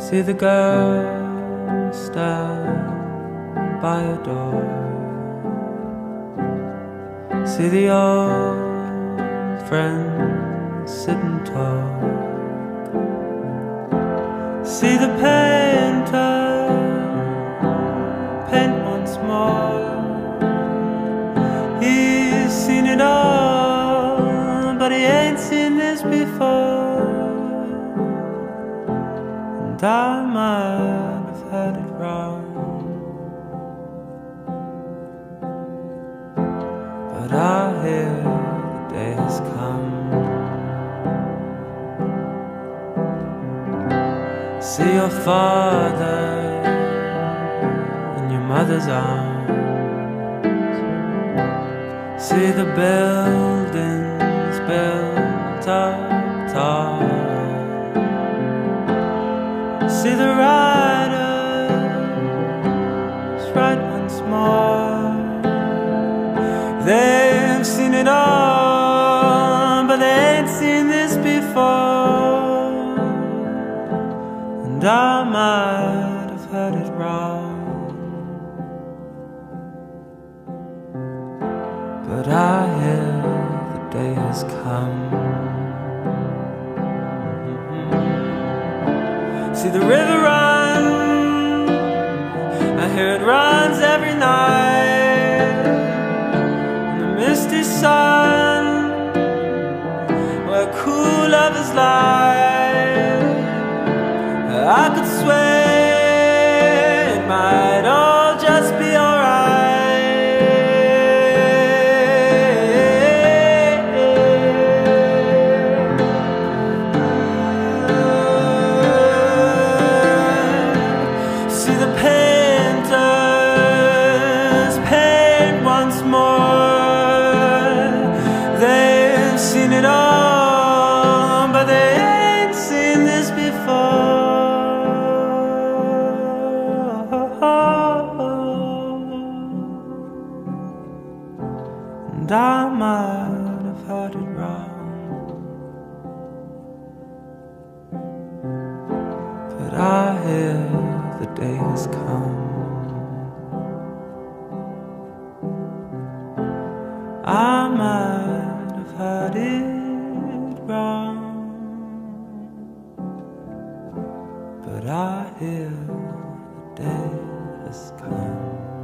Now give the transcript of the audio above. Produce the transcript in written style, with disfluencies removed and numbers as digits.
See the girl stand by your door. See the old friends sit and talk. See the painter paint once more. He's seen it all, but he ain't seen this before. And I might have had it wrong, but I hear the day has come. See your father in your mother's arms. See the buildings built up tall. See the riders ride once more. They've seen it all, but they ain't seen this before. And I might have had it wrong, but I hear the day has come. See the river run, I hear it runs every night. In the misty sun, where cool lovers lie, I could swear it might all just be alright. See the painters paint once more. They've seen it all, but they ain't seen this before. And I might have had it wrong, but I hear the day has come. I might have had it wrong, but I hear the day has come.